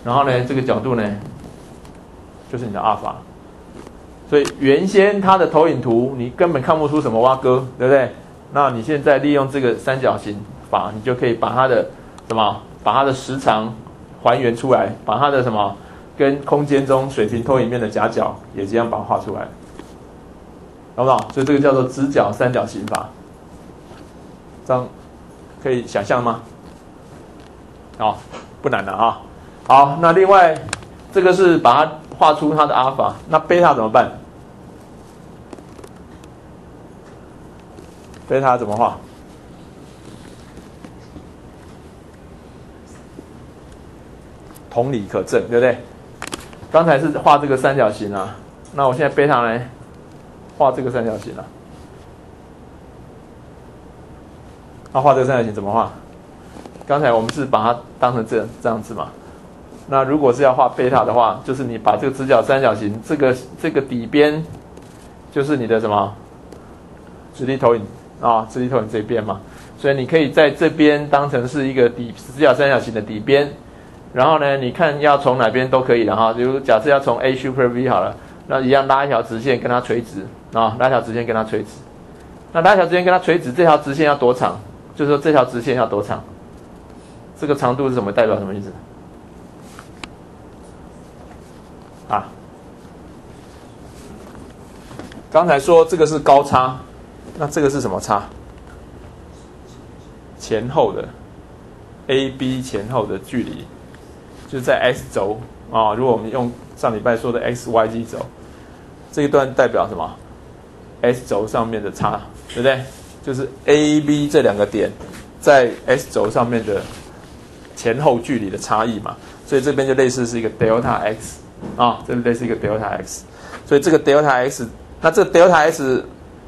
然后呢，这个角度呢，就是你的阿尔法。所以原先它的投影图你根本看不出什么蛙哥，对不对？那你现在利用这个三角形法，你就可以把它的什么，把它的时长还原出来，把它的什么跟空间中水平投影面的夹角也这样把它画出来，懂不懂？所以这个叫做直角三角形法，这样可以想象吗？好，不难了啊。好，那另外这个是把它画出它的阿尔法，那贝塔怎么办？贝塔怎么画？同理可证，对不对？刚才是画这个三角形啊，那我现在贝塔呢，画这个三角形啊。那画这个三角形怎么画？刚才我们是把它当成这样这样子嘛。那如果是要画贝塔的话，就是你把这个直角三角形，这个这个底边就是你的什么直立投影啊，直立投影这边嘛。所以你可以在这边当成是一个底直角三角形的底边。然后呢，你看要从哪边都可以的哈。比如假设要从 A super V 好了，那一样拉一条直线跟它垂直啊，拉一条直线跟它垂直。那拉一条直线跟它垂直，这条直线要多长？就是说这条直线要多长？这个长度是什么？代表什么意思？啊，刚才说这个是高差，那这个是什么差？前后的 A、B 前后的距离。就是在 x 轴啊，如果我们用上礼拜说的 x、y、z 轴，这一段代表什么 ？x 轴上面的差，对不对？就是 A、B 这两个点在 x 轴上面的前后距离的差异嘛，所以这边就类似是一个 delta x 啊，这类似一个 delta x， 所以这个 delta x， 那这个 delta x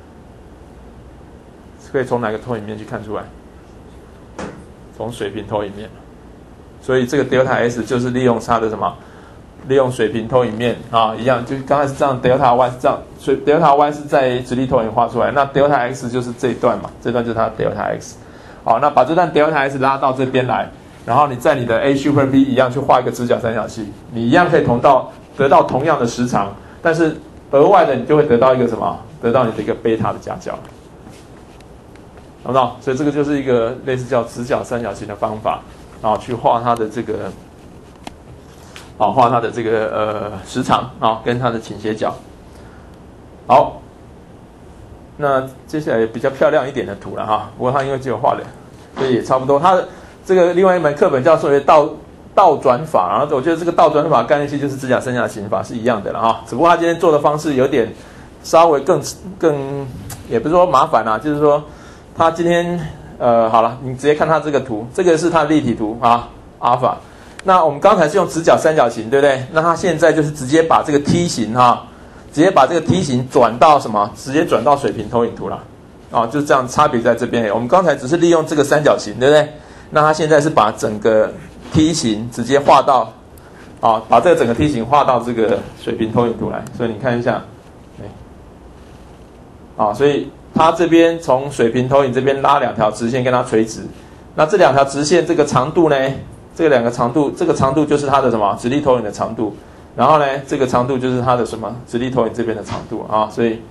可以从哪个投影面去看出来？从水平投影面。所以这个 delta s 就是利用它的什么？利用水平投影面啊，一样，就刚才是这样 delta y 是这样，所以 delta y 是在直立投影画出来，那 delta x 就是这一段嘛，这段就是它的 delta x。好，那把这段 delta x 拉到这边来，然后你在你的 A super V 一样去画一个直角三角形，你一样可以同到得到同样的时长，但是额外的你就会得到一个什么？得到你的一个贝塔的夹角，懂不懂？所以这个就是一个类似叫直角三角形的方法。啊，去画它的这个，啊，画它的这个呃时长啊，跟它的倾斜角。好，那接下来比较漂亮一点的图了哈，不过它因为只有画了，所以也差不多。它的这个另外一门课本叫所谓倒倒转法，然后我觉得这个倒转法概念性就是直角三角形法是一样的了哈，只不过他今天做的方式有点稍微更更，也不是说麻烦啦，就是说他今天。呃，好了，你直接看它这个图，这个是它的立体图啊，阿尔法。那我们刚才是用直角三角形，对不对？那它现在就是直接把这个梯形哈，直接把这个梯形转到什么？直接转到水平投影图了，啊，就是这样，差别在这边。我们刚才只是利用这个三角形，对不对？那它现在是把整个梯形直接画到，啊，把这个整个梯形画到这个水平投影图来。所以你看一下，哎，啊，所以。它这边从水平投影这边拉两条直线跟它垂直，那这两条直线这个长度呢，这两个长度，这个长度就是它的什么直立投影的长度，然后呢，这个长度就是它的什么直立投影这边的长度啊，所以，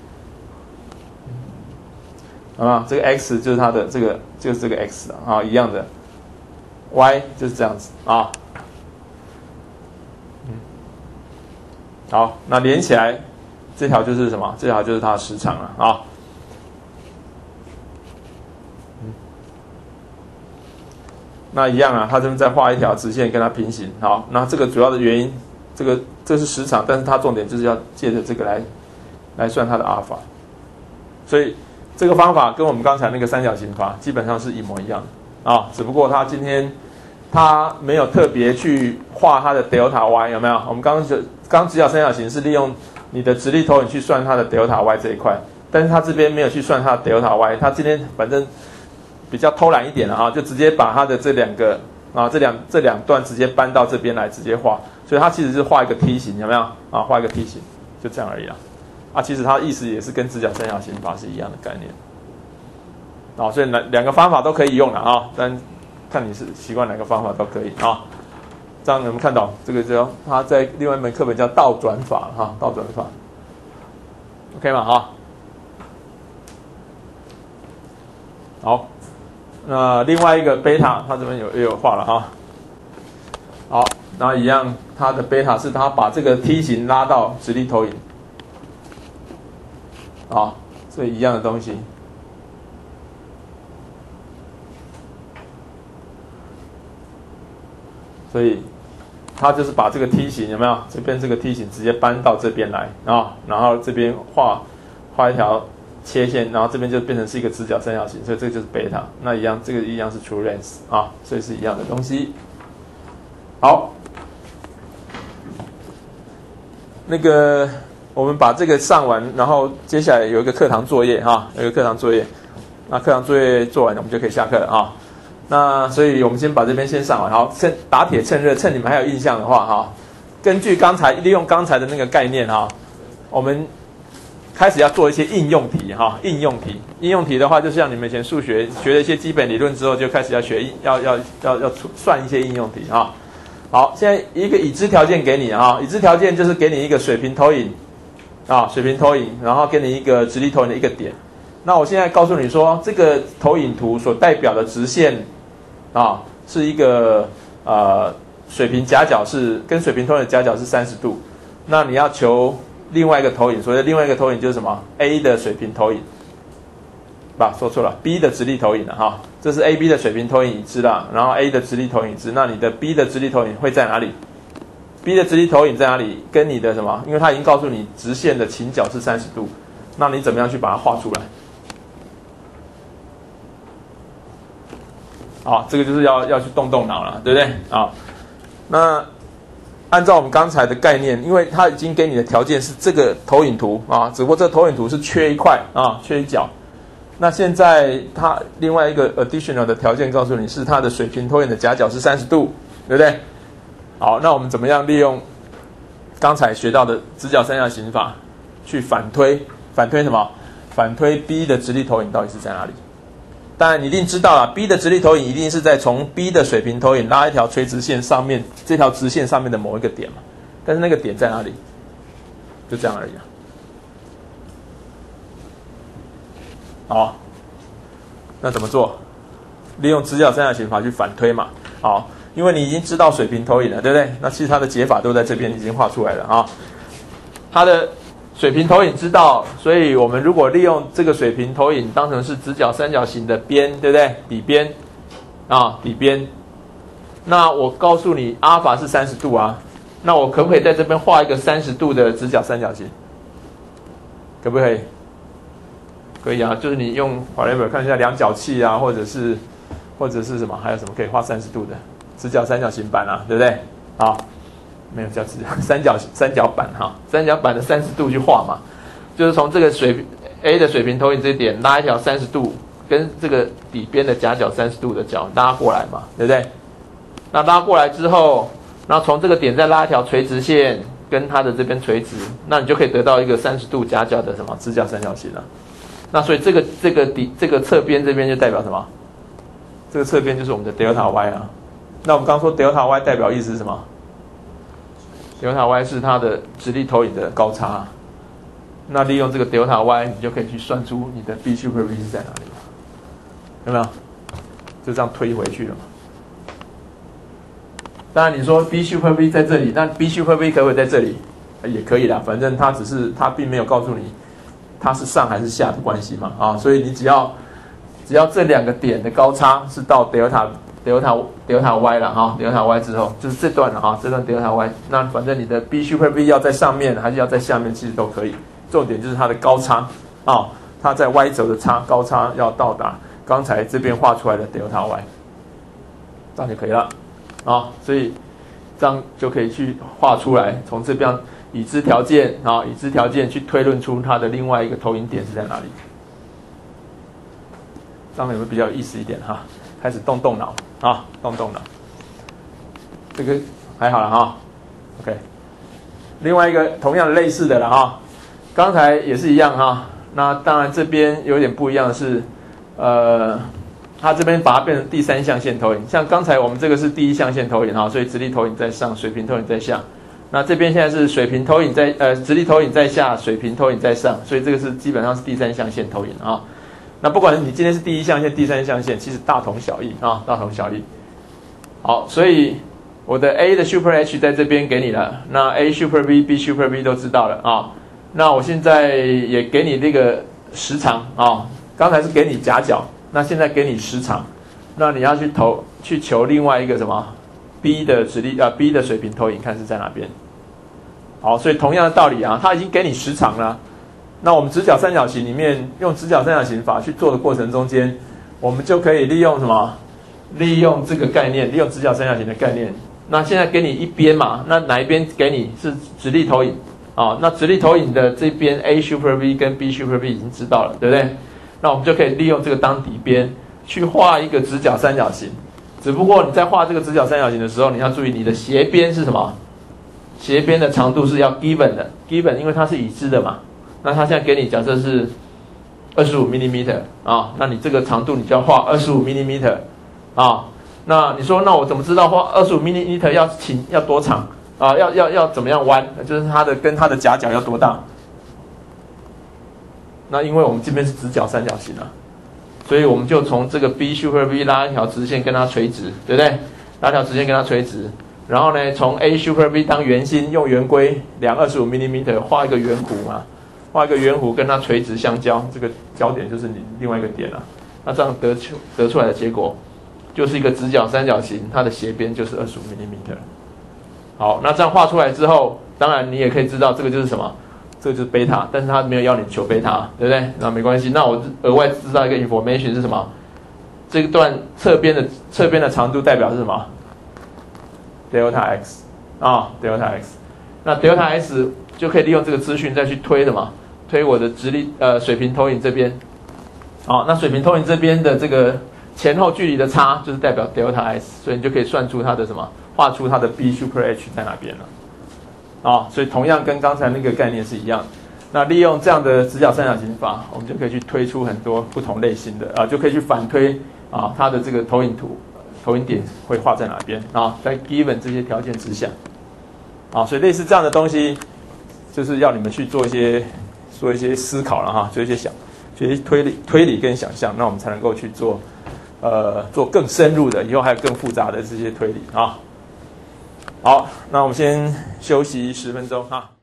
啊，这个 x 就是它的这个就是这个 x 啊，一样的 ，y 就是这样子啊，嗯，好，那连起来这条就是什么？这条就是它的时长了啊。那一样啊，他这边再画一条直线跟它平行，好，那这个主要的原因，这个这是时长，但是它重点就是要借着这个来来算它的阿尔法，所以这个方法跟我们刚才那个三角形法基本上是一模一样的啊，只不过他今天他没有特别去画它的 delta y 有没有？我们刚刚刚直角三角形是利用你的直立投影去算它的 delta y 这一块，但是他这边没有去算它的 delta y， 他今天反正。比较偷懒一点了啊，就直接把它的这两个啊这两这两段直接搬到这边来直接画，所以它其实是画一个梯形，有没有啊？画一个梯形，就这样而已啦。啊，其实它的意思也是跟直角三角形法是一样的概念。啊，所以两两个方法都可以用了啊，但看你是习惯哪个方法都可以啊。 这样有没有看到？这个叫它在另外一门课本叫倒转法哈，倒转法 ，OK 吗？哈，好，那另外一个贝塔，它这边有也有画了哈。好，那一样，它的贝塔是它把这个梯形拉到直立投影，啊，所以一样的东西。所以它就是把这个梯形有没有？这边这个梯形直接搬到这边来啊，然后这边画画一条切线，然后这边就变成是一个直角三角形，所以这个就是贝塔。那一样，这个一样是 true length 啊，所以是一样的东西。好，那个我们把这个上完，然后接下来有一个课堂作业哈，有一个课堂作业。那课堂作业做完，我们就可以下课了啊。那所以我们先把这边先上完，好，趁打铁趁热，趁你们还有印象的话哈，根据刚才利用刚才的那个概念哈，我们开始要做一些应用题哈，应用题，应用题的话，就像你们以前数学学了一些基本理论之后，就开始要学要要要要算一些应用题哈。好，现在一个已知条件给你啊，已知条件就是给你一个水平投影啊，水平投影，然后给你一个直立投影的一个点。那我现在告诉你说，这个投影图所代表的直线啊，是一个呃水平夹角是跟水平投影的夹角是三十度。那你要求另外一个投影，所谓的另外一个投影就是什么 ？A 的水平投影，不，说错了 ，B 的直立投影了哈。这是 A B 的水平投影已知啦，然后 A 的直立投影已知，那你的 B 的直立投影会在哪里 ？B 的直立投影在哪里？跟你的什么？因为它已经告诉你直线的倾角是三十度，那你怎么样去把它画出来？啊，这个就是要要去动动脑了，对不对？啊，那按照我们刚才的概念，因为它已经给你的条件是这个投影图啊，只不过这个投影图是缺一块啊，缺一角。那现在它另外一个 additional 的条件告诉你是它的水平投影的夹角是三十度，对不对？好，那我们怎么样利用刚才学到的直角三角形法去反推？反推什么？反推 B 的直立投影到底是在哪里？当然你一定知道了 ，B 的直立投影一定是在从 B 的水平投影拉一条垂直线上面，这条直线上面的某一个点嘛。但是那个点在哪里？就这样而已啊。好，那怎么做？利用直角三角形法去反推嘛。好，因为你已经知道水平投影了，对不对？那其实它的解法都在这边已经画出来了啊。它的水平投影知道，所以我们如果利用这个水平投影当成是直角三角形的边，对不对？底边啊，底边。那我告诉你，阿尔法是三十度啊。那我可不可以在这边画一个三十度的直角三角形？可不可以？可以啊，就是你用 whatever 看一下量角器啊，或者是或者是什么，还有什么可以画三十度的直角三角形板啊，对不对？好，没有叫直角三角三角板哈，三角板的三十度去画嘛，就是从这个水平 A 的水平投影这一点拉一条三十度，跟这个底边的夹角三十度的角拉过来嘛，对不对？那拉过来之后，然后从这个点再拉一条垂直线，跟它的这边垂直，那你就可以得到一个三十度夹角的什么直角三角形了。那所以这个这个底这个侧边这边就代表什么？这个侧边就是我们的 delta y 啊。那我们刚说 delta y 代表意思是什么 ？delta y 是它的直立投影的高差。那利用这个 delta y， 你就可以去算出你的 B super V 是在哪里，有没有？就这样推回去了嘛。当然你说 B super V 在这里，那 B super V 可不可以在这里？也可以啦，反正它只是它并没有告诉你它是上还是下的关系嘛，啊，所以你只要只要这两个点的高差是到 delta delta delta y 了哈 ，delta y 之后就是这段了哈，这段 delta y， 那反正你的 B super V 要在上面还是要在下面，其实都可以。重点就是它的高差啊，它在 y 轴的差高差要到达刚才这边画出来的 delta y， 这样就可以了啊，所以这样就可以去画出来，从这边已知条件啊，已知条件去推论出它的另外一个投影点是在哪里，这样有没有比较有意思一点哈？开始动动脑啊，动动脑，这个还好了哈 ，OK。另外一个同样类似的了哈，刚才也是一样哈。那当然这边有点不一样的是，呃， 它这边把它变成第三象限投影。像刚才我们这个是第一象限投影哈，所以直立投影在上，水平投影在下。那这边现在是水平投影在呃直立投影在下，水平投影在上，所以这个是基本上是第三象限投影啊。那不管你今天是第一象限、第三象限，其实大同小异啊，大同小异。好，所以我的 A 的 Super H 在这边给你了，那 A Super V、B Super V 都知道了啊。那我现在也给你这个时长啊，刚才是给你夹角，那现在给你时长，那你要去投去求另外一个什么 B 的直立啊 B 的水平投影，看是在哪边。好，所以同样的道理啊，它已经给你时长了。那我们直角三角形里面用直角三角形法去做的过程中间，我们就可以利用什么？利用这个概念，利用直角三角形的概念。那现在给你一边嘛，那哪一边给你是直立投影啊？那直立投影的这边 A Super V 跟 B Super V 已经知道了，对不对？那我们就可以利用这个当底边去画一个直角三角形。只不过你在画这个直角三角形的时候，你要注意你的斜边是什么？斜边的长度是要 given 的 ，given 因为它是已知的嘛。那它现在给你假设是二十五 millimeter 啊，那你这个长度你就要画二十五 millimeter 啊。那你说那我怎么知道画二十五 millimeter 要倾要多长啊？要要要怎么样弯？就是它的跟它的夹角要多大？那因为我们这边是直角三角形啊，所以我们就从这个 B Super V 拉一条直线跟它垂直，对不对？拉一条直线跟它垂直。然后呢，从 A Super V 当圆心，用圆规量二十五 millimeter 画一个圆弧嘛，画一个圆弧跟它垂直相交，这个交点就是你另外一个点了、啊。那这样得出得出来的结果，就是一个直角三角形，它的斜边就是二十五 millimeter。好，那这样画出来之后，当然你也可以知道这个就是什么，这个就是贝塔，但是它没有要你求贝塔，对不对？那没关系，那我额外知道一个 information 是什么？这段侧边的侧边的长度代表是什么？ delta x 啊 ，delta x， 那 delta x 就可以利用这个资讯再去推什么？推我的直立呃水平投影这边，好，那水平投影这边的这个前后距离的差就是代表 delta x， 所以你就可以算出它的什么？画出它的 B super H 在哪边了，啊，所以同样跟刚才那个概念是一样。那利用这样的直角三角形法，我们就可以去推出很多不同类型的啊，就可以去反推啊它的这个投影图。投影点会画在哪边啊？在 given 这些条件之下，啊，所以类似这样的东西，就是要你们去做一些做一些思考了哈，做一些想，做一些推理、推理跟想象，那我们才能够去做呃做更深入的，以后还有更复杂的这些推理啊。好，那我们先休息十分钟哈。